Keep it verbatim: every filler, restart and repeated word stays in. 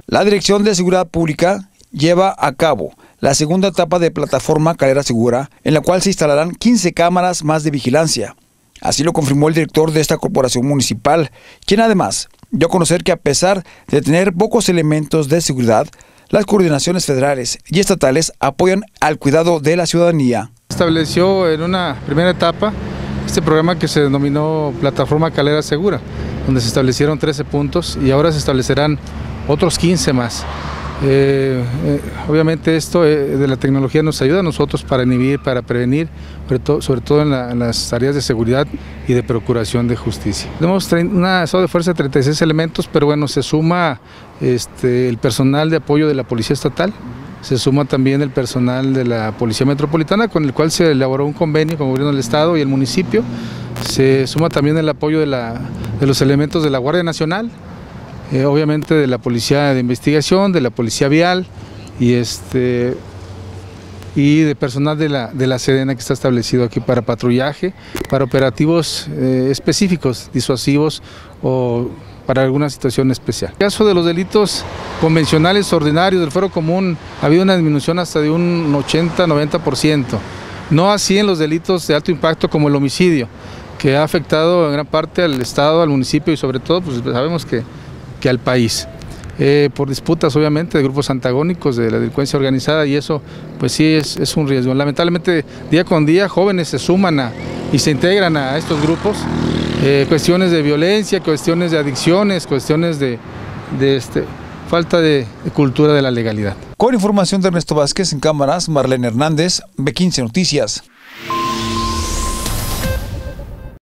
La Dirección de Seguridad Pública lleva a cabo la segunda etapa de plataforma Calera Segura, en la cual se instalarán quince cámaras más de vigilancia. Así lo confirmó el director de esta corporación municipal, quien además dio a conocer que a pesar de tener pocos elementos de seguridad, las coordinaciones federales y estatales apoyan al cuidado de la ciudadanía. Estableció en una primera etapa este programa que se denominó Plataforma Calera Segura, donde se establecieron trece puntos y ahora se establecerán otros quince más. Eh, eh, obviamente esto eh, de la tecnología nos ayuda a nosotros para inhibir, para prevenir, sobre todo, sobre todo en, la, en las áreas de seguridad y de procuración de justicia. Tenemos una estado de fuerza de treinta y seis elementos, pero bueno, se suma este, el personal de apoyo de la Policía Estatal, se suma también el personal de la Policía Metropolitana, con el cual se elaboró un convenio con el Gobierno del Estado y el municipio, se suma también el apoyo de, la, de los elementos de la Guardia Nacional, Eh, obviamente de la Policía de Investigación, de la Policía Vial y este y de personal de la, de la Sedena que está establecido aquí para patrullaje, para operativos eh, específicos, disuasivos o para alguna situación especial. En el caso de los delitos convencionales ordinarios del fuero común ha habido una disminución hasta de un ochenta a noventa por ciento, no así en los delitos de alto impacto como el homicidio, que ha afectado en gran parte al Estado, al municipio y sobre todo pues sabemos que que al país, eh, por disputas obviamente de grupos antagónicos de la delincuencia organizada, y eso pues sí es, es un riesgo. Lamentablemente día con día jóvenes se suman a, y se integran a estos grupos, eh, cuestiones de violencia, cuestiones de adicciones, cuestiones de, de este, falta de, de cultura de la legalidad. Con información de Ernesto Vázquez en cámaras, Marlene Hernández, B quince Noticias.